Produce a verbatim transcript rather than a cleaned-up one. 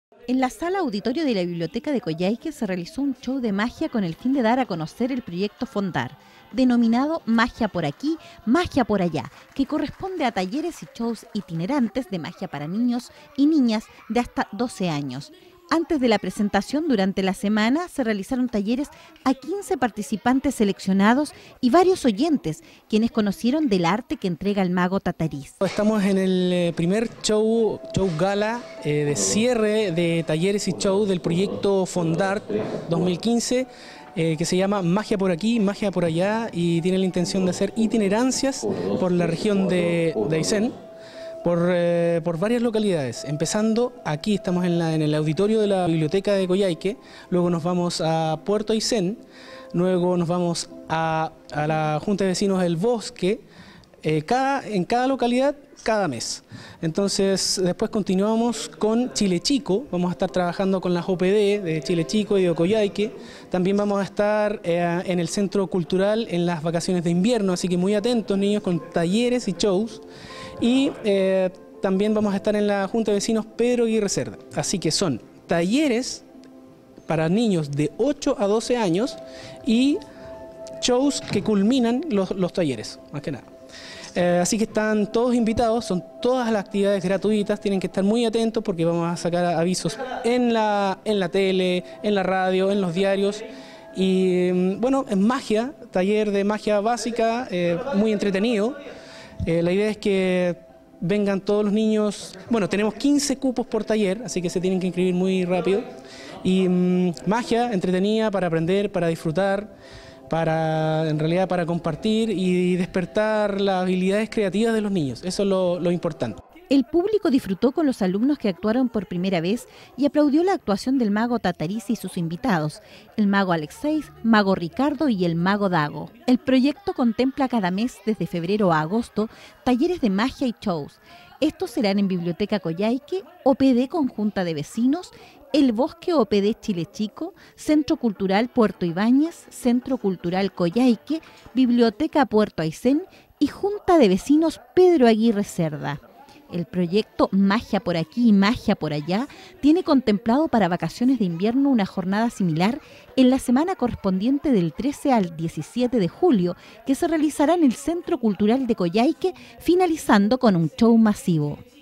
En la sala auditorio de la Biblioteca de Coyhaique se realizó un show de magia con el fin de dar a conocer el proyecto Fondar, denominado Magia por aquí, Magia por allá, que corresponde a talleres y shows itinerantes de magia para niños y niñas de hasta doce años. Antes de la presentación, durante la semana, se realizaron talleres a quince participantes seleccionados y varios oyentes, quienes conocieron del arte que entrega el mago Tatariz. Estamos en el primer show, show gala eh, de cierre de talleres y show del proyecto Fondar dos mil quince, eh, que se llama Magia por aquí, Magia por allá, y tiene la intención de hacer itinerancias por la región de, de Aysén. Por, eh, por varias localidades, empezando aquí, estamos en, la, en el auditorio de la Biblioteca de Coyhaique, luego nos vamos a Puerto Aysén, luego nos vamos a, a la Junta de Vecinos del Bosque, eh, cada, en cada localidad, cada mes. Entonces, después continuamos con Chile Chico, vamos a estar trabajando con las O P D de Chile Chico y de Coyhaique, también vamos a estar eh, en el Centro Cultural en las vacaciones de invierno, así que muy atentos niños con talleres y shows. Y eh, también vamos a estar en la Junta de Vecinos Pedro Aguirre Cerda. Así que son talleres para niños de ocho a doce años y shows que culminan los, los talleres, más que nada. Eh, así que están todos invitados, son todas las actividades gratuitas, tienen que estar muy atentos porque vamos a sacar avisos en la, en la tele, en la radio, en los diarios. Y bueno, es magia, taller de magia básica, eh, muy entretenido. Eh, la idea es que vengan todos los niños, bueno, tenemos quince cupos por taller, así que se tienen que inscribir muy rápido. Y mmm, magia entretenida para aprender, para disfrutar, para en realidad para compartir y despertar las habilidades creativas de los niños, eso es lo, lo importante. El público disfrutó con los alumnos que actuaron por primera vez y aplaudió la actuación del mago Tatariz y sus invitados, el mago Alexei, mago Ricardo y el mago Dago. El proyecto contempla cada mes, desde febrero a agosto, talleres de magia y shows. Estos serán en Biblioteca Coyhaique, O P D Conjunta de Vecinos, El Bosque O P D Chile Chico, Centro Cultural Puerto Ibáñez, Centro Cultural Coyhaique, Biblioteca Puerto Aysén y Junta de Vecinos Pedro Aguirre Cerda. El proyecto Magia por aquí y Magia por allá tiene contemplado para vacaciones de invierno una jornada similar en la semana correspondiente del trece al diecisiete de julio, que se realizará en el Centro Cultural de Coyhaique, finalizando con un show masivo.